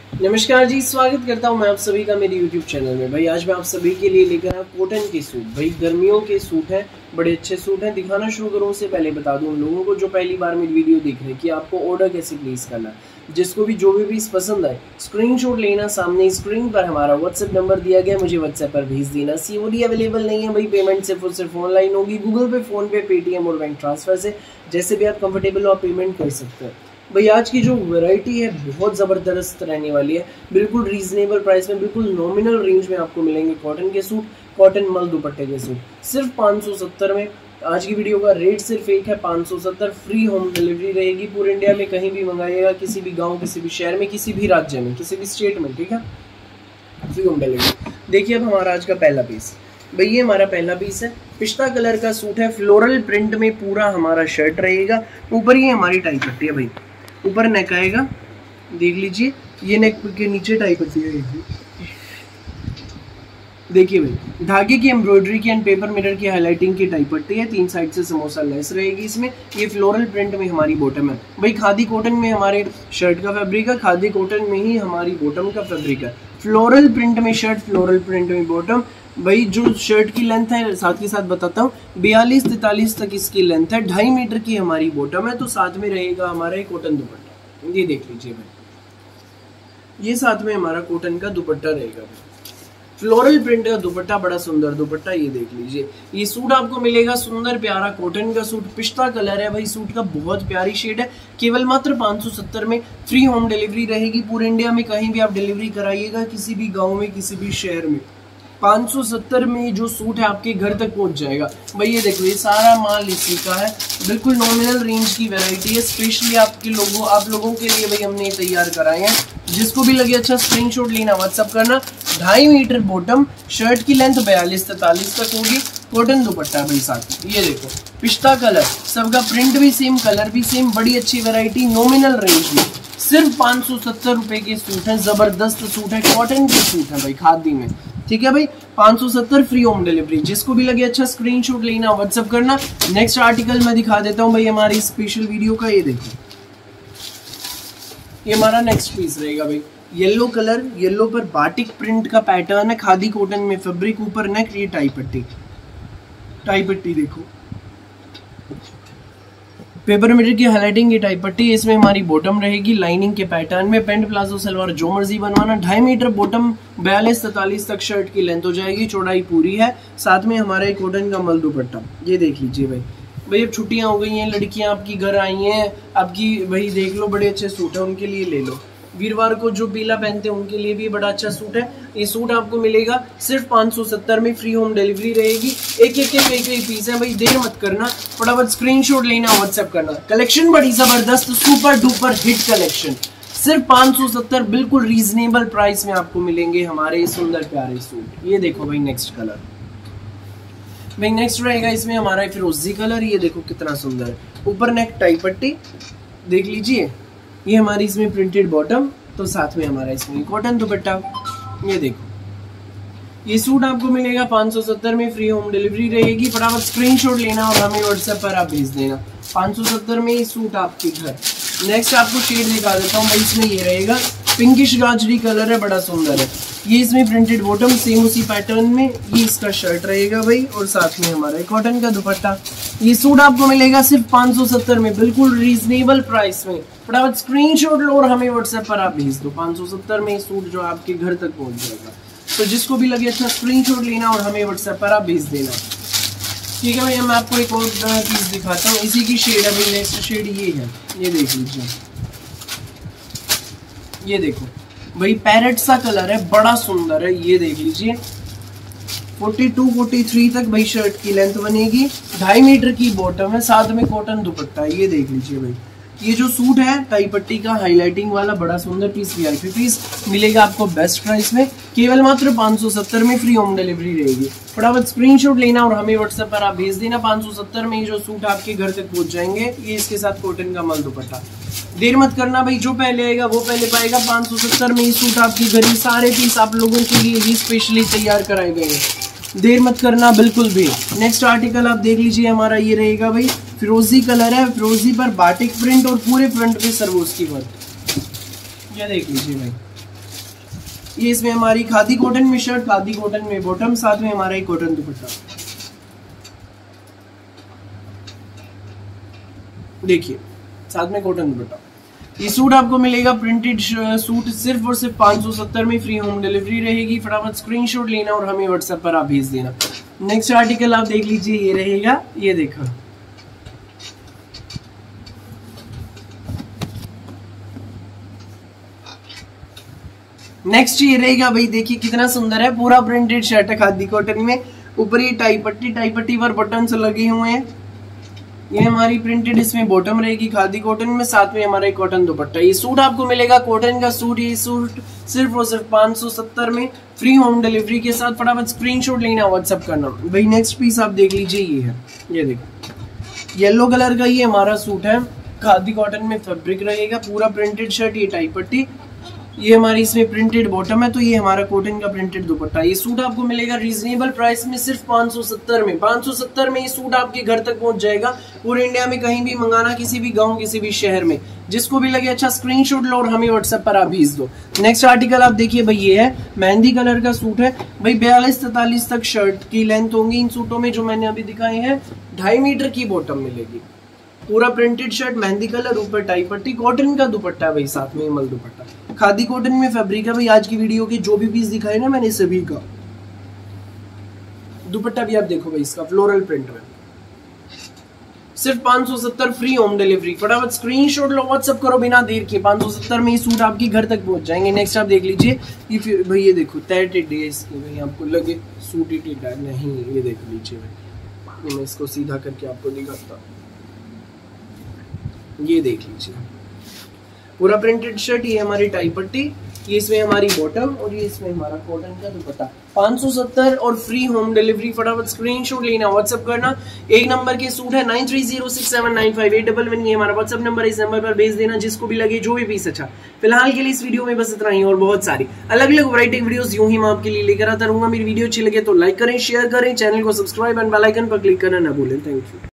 नमस्कार जी, स्वागत करता हूं मैं आप सभी का मेरे YouTube चैनल में। भाई आज मैं आप सभी के लिए लेकर आया कॉटन के सूट। भाई गर्मियों के सूट हैं, बड़े अच्छे सूट हैं। दिखाना शुरू करूं उससे पहले बता दूं उन लोगों को जो पहली बार मेरी वीडियो देख रहे हैं कि आपको ऑर्डर कैसे प्लेस करना है। जिसको भी जो भी पीस पसंद आए स्क्रीनशॉट लेना, सामने स्क्रीन पर हमारा व्हाट्सएप नंबर दिया गया, मुझे व्हाट्सएप पर भेज देना। COD अवेलेबल नहीं है भाई, पेमेंट सिर्फ और सिर्फ ऑनलाइन होगी, गूगल पे, फोन पे, पेटीएम और बैंक ट्रांसफर से। जैसे भी आप कंफर्टेबल हो आप पेमेंट कर सकते हैं। भाई आज की जो वैरायटी है बहुत ज़बरदस्त रहने वाली है, बिल्कुल रीजनेबल प्राइस में, बिल्कुल नॉमिनल रेंज में आपको मिलेंगे कॉटन के सूट, कॉटन मल दुपट्टे के सूट सिर्फ 570 में। आज की वीडियो का रेट सिर्फ एक है 570। फ्री होम डिलीवरी रहेगी पूरे इंडिया में, कहीं भी मंगाइएगा, किसी भी गांव, किसी भी शहर में, किसी भी राज्य में, किसी भी स्टेट में, ठीक है, फ्री होम डिलीवरी। देखिए अब हमारा आज का पहला पीस, भाई ये हमारा पहला पीस है, पिस्ता कलर का सूट है, फ्लोरल प्रिंट में पूरा हमारा शर्ट रहेगा। ऊपर ये हमारी टाई पट्टी है भाई, ऊपर नेक आएगा, देख लीजिए, ये नेक के नीचे टाई पट्टी है। देखिए भाई धागे की एम्ब्रॉयडरी की एंड पेपर मिरर की हाईलाइटिंग की टाई पट्टी है, तीन साइड से समोसा लेस रहेगी इसमें। ये फ्लोरल प्रिंट में हमारी बॉटम है भाई, खादी कॉटन में हमारे शर्ट का फैब्रिक है, खादी कॉटन में ही हमारी बॉटम का फैब्रिक है। फ्लोरल प्रिंट में शर्ट, फ्लोरल प्रिंट में बॉटम। भाई जो शर्ट की लेंथ है साथ के साथ बताता हूँ, 42-43 तक इसकी लेंथ है, 2.5 मीटर की हमारी बॉटम है। तो साथ में रहेगा हमारा कॉटन दुपट्टा, ये देख लीजिए भाई, ये साथ में हमारा कॉटन का दुपट्टा रहेगा। फ्लोरल प्रिंट का दुपट्टा, बड़ा सुंदर दुपट्टा, ये देख लीजिए। ये सूट आपको मिलेगा सुंदर प्यारा कॉटन का सूट, पिस्ता कलर है भाई, सूट का बहुत प्यारी शेड है, केवल मात्र 570 में। फ्री होम डिलीवरी रहेगी पूरे इंडिया में, कहीं भी आप डिलीवरी कराइएगा, किसी भी गाँव में, किसी भी शहर में। 570 में जो सूट है आपके घर तक पहुंच जाएगा। भाई ये देखो, ये सारा माल इसी का है, बिल्कुल नॉमिनल रेंज की वैरायटी है, स्पेशली आप लोगों के लिए भाई हमने तैयार कराए हैं। जिसको भी लगे अच्छा स्क्रीनशॉट लेना, व्हाट्सअप करना। 2.5 मीटर बॉटम, शर्ट की लेंथ 42-43 तक होगी, कॉटन दुपट्टा भाई साथ। ये देखो पिस्ता कलर, सबका प्रिंट भी सेम, कलर भी सेम, बड़ी अच्छी वैरायटी, नॉमिनल रेंज में सिर्फ 570 रुपए के सूट है। जबरदस्त सूट है, कॉटन के सूट है भाई, खादी में, ठीक है भाई। 570 फ्री होम डिलीवरी। जिसको भी लगे अच्छा स्क्रीनशॉट लेना, व्हाट्सअप करना। नेक्स्ट आर्टिकल मैं दिखा देता हूं भाई हमारी स्पेशल वीडियो का। ये देखो, ये हमारा नेक्स्ट पीस रहेगा भाई, येलो कलर, येलो पर बाटिक प्रिंट का पैटर्न है, खादी कॉटन में फैब्रिक, ऊपर नेक, ये टाई पट्टी, टाई पट्टी देखो, पेपर मिरर की हाईलाइटिंग, ये टाई पट्टी, इसमें हमारी बॉटम रहेगी लाइनिंग के पैटर्न में। पेंट प्लाजो सलवार जो मर्जी बनवाना। 2.5 मीटर बॉटम, 42-43 तक शर्ट की लेंथ हो जाएगी, चौड़ाई पूरी है। साथ में हमारा एक कॉटन का मल दुपट्टा, ये देख लीजिए भाई। भाई अब छुट्टियां हो गई हैं, लड़कियां आपकी घर आई हैं, आपकी भाई देख लो, बड़े अच्छे सूट है, उनके लिए ले लो। वीरवार को जो पीला पहनते हैं उनके लिए भी बड़ा अच्छा सूट है। ये सूट आपको मिलेगा सिर्फ 570 में, फ्री होम डिलीवरी रहेगी। एक एक पीस है भाई, देर मत करना, फटाफट स्क्रीनशॉट लेना, व्हाट्सएप करना। कलेक्शन बड़ी जबरदस्त, सुपर डुपर हिट कलेक्शन, सिर्फ 570 बिल्कुल रीजनेबल प्राइस में आपको मिलेंगे हमारे सुंदर प्यारे सूट। ये देखो भाई नेक्स्ट कलर, भाई नेक्स्ट रहेगा इसमें हमारा फिरोजी कलर, ये देखो कितना सुंदर है, ऊपर नेक टाई पट्टी, देख लीजिए। ये हमारी इसमें प्रिंटेड बॉटम, तो साथ में हमारा इसमें कॉटन दुपट्टा। ये देखो, ये सूट आपको मिलेगा 570 में, फ्री होम डिलीवरी रहेगी। फटाफट स्क्रीनशॉट लेना और हमें व्हाट्सएप पर आप भेज देना। 570 में ये सूट आपके घर। नेक्स्ट आपको शेड दिखा देता हूँ भाई, इसमें ये रहेगा पिंकिश गाजरी कलर है, बड़ा सुंदर है। ये इसमें प्रिंटेड बॉटम, सेम उसी पैटर्न में, ये इसका शर्ट रहेगा भाई, और साथ में हमारा कॉटन का दुपट्टा। ये सूट आपको मिलेगा सिर्फ 570 में, बिल्कुल रीजनेबल प्राइस में। फटाफट स्क्रीनशॉट लो और हमें व्हाट्सएप पर आप भेज दो। 570 में सूट जो आपके घर तक पहुंच जाएगा। तो जिसको भी लगे अच्छा स्क्रीनशॉट लेना और हमें व्हाट्सएप पर आप भेज देना, ठीक है भाई। मैं आपको एक और पीस दिखाता हूँ, इसी की शेड है भाई, नेक्स्ट शेड ये है, ये देख लीजिए। ये देखो भाई पैरेट सा कलर है, बड़ा सुंदर है, ये देख लीजिए। 42-43 तक भाई शर्ट की लेंथ बनेगी, 2.5 मीटर की बॉटम है, साथ में कॉटन दुपट्टा है, ये देख लीजिए भाई। ये जो सूट है टाई पट्टी का हाईलाइटिंग वाला, बड़ा सुंदर पीस, VIP पीस मिलेगा आपको बेस्ट प्राइस में, केवल मात्र 570 में, फ्री होम डिलीवरी रहेगी। फटाफट स्क्रीनशॉट लेना और हमें व्हाट्सएप पर आप भेज देना। 570 में जो सूट आपके घर तक पहुंच जाएंगे, ये इसके साथ कॉटन का मल दुपट्टा। देर मत करना भाई, जो पहले आएगा वो पहले पाएगा। 570 में ये सूट आपके घर, ही सारे पीस आप लोगों के लिए ही स्पेशली तैयार कराए गए हैं, देर मत करना बिल्कुल भी। नेक्स्ट आर्टिकल आप देख लीजिए, हमारा ये रहेगा भाई, फिरोजी कलर है, फिरोजी पर बाटिक प्रिंट और पूरे फ्रंट पे सरवोस की वर्क, ये देख लीजिए भाई। ये इसमें हमारी खादी कॉटन में शर्ट, खादी कॉटन में बॉटम, साथ में हमारा एक कॉटन दुपट्टा। देखिए साथ में कॉटन दुपट्टा। ये सूट आपको मिलेगा प्रिंटेड सूट सिर्फ और सिर्फ 570 में, फ्री होम डिलीवरी रहेगी। फटाफट स्क्रीनशॉट लेना और हमें व्हाट्सएप पर आप भेज देना। नेक्स्ट आर्टिकल आप देख लीजिए, ये रहेगा, ये देखो नेक्स्ट ये रहेगा भाई, देखिए कितना सुंदर है, पूरा प्रिंटेड शर्ट है खादी कॉटन में। ऊपर ये टाई पट्टी पर बटन्स लगे हुए हैं। ये हमारी प्रिंटेड इसमें बॉटम रहेगी खादी कॉटन में, साथ में हमारा एक कॉटन दुपट्टा। ये सूट आपको मिलेगा कॉटन का सूट, ये सूट सिर्फ और सिर्फ 570 में, फ्री होम डिलीवरी के साथ। फटाफट स्क्रीनशॉट लेना, व्हाट्सएप करना भाई। नेक्स्ट पीस आप देख लीजिए, ये है, ये देखो येलो कलर का ये हमारा सूट है, खादी कॉटन में फैब्रिक रहेगा, पूरा प्रिंटेड शर्ट, ये टाई पट्टी, ये हमारी इसमें प्रिंटेड बॉटम है, तो ये हमारा कॉटन का प्रिंटेड दुपट्टा। ये सूट आपको मिलेगा रीजनेबल प्राइस में सिर्फ 570 में। 570 में ये सूट आपके घर तक पहुंच जाएगा। पूरे इंडिया में कहीं भी मंगाना, किसी भी गांव, किसी भी शहर में, जिसको भी लगे अच्छा स्क्रीनशॉट लो और हमें व्हाट्सएप पर आप भेज दो। नेक्स्ट आर्टिकल आप देखिए भाई, ये है मेहंदी कलर का सूट है भाई, 42-43 तक शर्ट की लेंथ होंगी इन सूटों में जो मैंने अभी दिखाए हैं। 2.5 मीटर की बॉटम मिलेगी, पूरा प्रिंटेड शर्ट, मेहंदी कलर, ऊपर टाई पट्टी, कॉटन का दुपट्टा है भाई, साथ में मल दुपट्टा, खादी कॉटन में फैब्रिक है भाई। आज की वीडियो के जो भी पीस दिखाए ना मैंने, सभी का दुपट्टा भी आप देखो भाई, इसका फ्लोरल प्रिंट में, सिर्फ 570, फ्री होम डिलीवरी। फटाफट स्क्रीनशॉट लो, व्हाट्सएप करो बिना देर के। 570 में ये सूट आपके घर तक पहुंच जाएंगे। नेक्स्ट आप देख लीजिए, ये भाई, ये देखो तय टेढ़ी है इसकी भाई, आपको लगे सूट ही टेढ़ा नहीं, ये देख लीजिए भाई, मैं इसको सीधा करके आपको दिखाता हूँ, ये देख लीजिए पूरा प्रिंटेड शर्ट, ये हमारी टाई पट्टी, ये इसमें हमारी बॉटम और ये इसमें हमारा कॉटन का दुपट्टा। 570 और फ्री होम डिलीवरी। फटाफट स्क्रीनशॉट लेना, व्हाट्सएप करना। एक नंबर के सूट है 9306795811, ये हमारा व्हाट्सएप नंबर है, इस नंबर पर भेज देना जिसको भी लगे जो भी पीस अच्छा। फिलहाल के लिए इस वीडियो में बस इतना ही, और बहुत सारी अलग अलग वैरायटी वीडियोस यूं ही मैं आपके लिए लेकर आता रहूंगा। मेरी वीडियो अच्छी लगे तो लाइक करें, शेयर करें, चैनल को सब्सक्राइब एंड बेल आइकन पर क्लिक करना ना भूलें। Thank you.